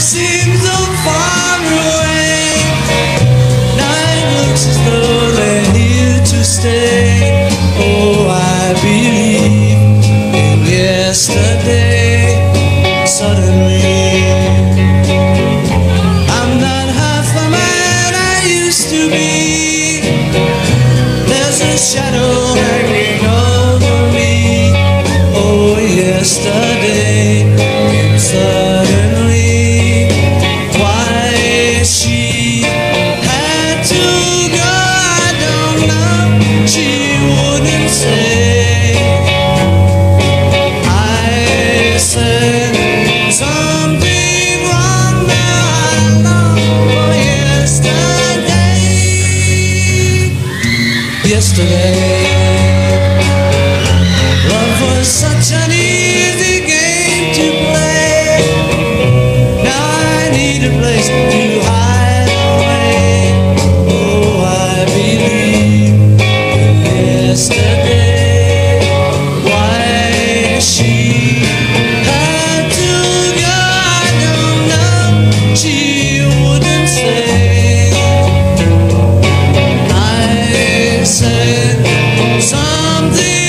seems so far away. Night looks as though they're here to stay. Oh, I believe in yesterday. Suddenly, I'm not half the man I used to be. There's a shadow hanging over me. Oh, yesterday came suddenly. Why she had to go, I don't know. She wouldn't say. I said something wrong, now I long for yesterday. Yesterday, love was such an easy game to play. Now I need a place to hide away. Oh, I believe in yesterday. Why she had to go, I don't know. She wouldn't say. I said something